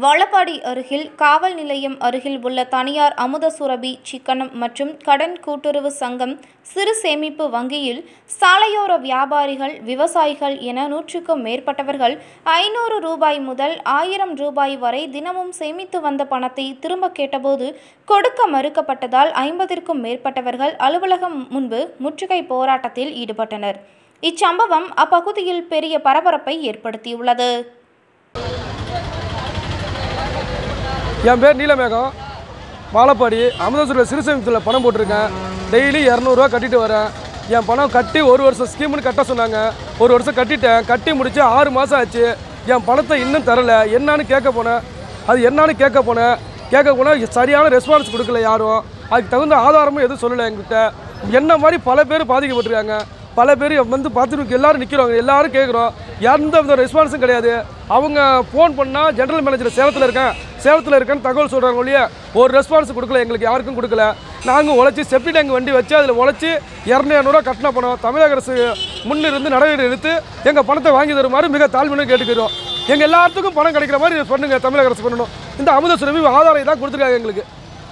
வாழப்பாடி அருகில் காவல் நிலையம் அருகில் உள்ள தனியார் அமுத சுரபி சிக்கனம் மற்றும் கடன் கூட்டுறவு சங்கம் சிறு சேமிப்பு வங்கியில் சாலையோர வியாபாரிகள், விவசாயிகள் என 100க்கும் மேற்பட்டவர்கள் 500 ரூபாய் முதல் 1000 ரூபாய் வரை தினமும் சேமித்து வந்த பணத்தை திரும்ப கேட்டபோது கொடுக்க மறுக்கப்பட்டதால் 50க்கும் மேற்பட்டவர்கள் அலுவலகம் முன்பு முற்றுகை போராட்டத்தில் ஈடுபட்டனர். இச்சம்பவம் அப்பகுதியில் பெரிய பரபரப்பை ஏற்படுத்தியுள்ளது. என் பேர் நீலமேகம். வாழப்பாடி அமுதசுரபி சிறு சேமிப்பில் பணம் போட்டிருக்கேன். டெய்லி 200 ரூபா கட்டிட்டு வரேன். என் பணம் கட்டி 1 வருஷம் ஸ்கீம்னு கட்ட சொன்னாங்க. 1 வருஷம் கட்டிட்டேன். கட்டி முடிச்சு 6 மாதம் ஆச்சு. என் பணத்தை இன்னும் தரலை. என்னான்னு கேட்க போனேன். சரியான ரெஸ்பான்ஸ் கொடுக்கல யாரும். அதுக்கு தகுந்த ஆதாரமும் எதுவும் சொல்லலை எங்கிட்ட. என்ன மாதிரி பல பேர் பாதிக்கப்பட்டிருக்காங்க. பல பேர் வந்து பார்த்துட்டு எல்லோரும் நிற்கிறோங்க. எல்லோரும் கேட்குறோம். எந்த வித ரெஸ்பான்ஸும் கிடையாது. அவங்க ஃபோன் பண்ணால் ஜென்ரல் மேனேஜர் சேலத்தில் இருக்கேன்னு தகவல் சொல்கிறாங்க ஒழிய ஒரு ரெஸ்பான்ஸ் கொடுக்கல. எங்களுக்கு யாருக்கும் கொடுக்கல. நாங்கள் உழைச்சி செப்டி டேங்க் வண்டி வச்சு அதில் உழைச்சி 200 ரூபா கட்டின பணம் தமிழக அரசு முன்னிருந்து நடவடிக்கை எடுத்து எங்கள் பணத்தை வாங்கி தருமாறு மிக தாழ்மையாக கேட்டுக்கிறோம். எங்கள் எல்லாத்துக்கும் பணம் கிடைக்கிற மாதிரி பண்ணுங்க. தமிழக அரசு பண்ணணும். இந்த அமுத சுரபி ஆதாரம் தான் கொடுத்துருக்காங்க எங்களுக்கு.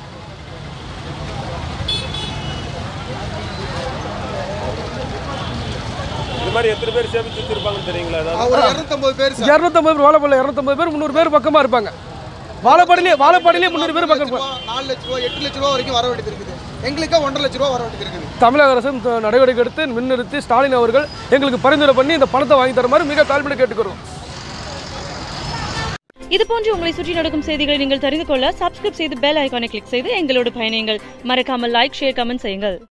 எத்தனை பேர் சேமித்து வச்சிருப்பாங்கன்னு தெரியுங்களா? 250 பேர் வாழப்பாடியில் 250 பேர் 300 பேர் பக்கமாக இருப்பாங்க. வாழப்பாடியிலே 300 பேர் பக்கம். 4 லட்ச ரூபா 8 லட்ச ரூபா வரைக்கும் வர வேண்டியது இருக்குது. எங்களுக்கு 1.5 லட்ச ரூபா வர வேண்டியது இருக்குது. தமிழக அரசு நடவடிக்கை எடுத்து முன்னிறுத்தி ஸ்டாலின் அவர்கள் எங்களுக்கு பரிந்துரை பண்ணி இந்த பணத்தை வாங்கி தருமாறு மிக தாழ்மையாக கேட்டுக்கிறோம். இதுபோன்று உங்களை சுற்றி நடக்கும் செய்திகளை நீங்கள் தெரிந்து கொள்ள சப்ஸ்கிரைப் செய்து பெல் ஐகானை கிளிக் செய்து எங்களோடு பயணியுங்கள். மறக்காமல் லைக், ஷேர், கமெண்ட் செய்யுங்கள்.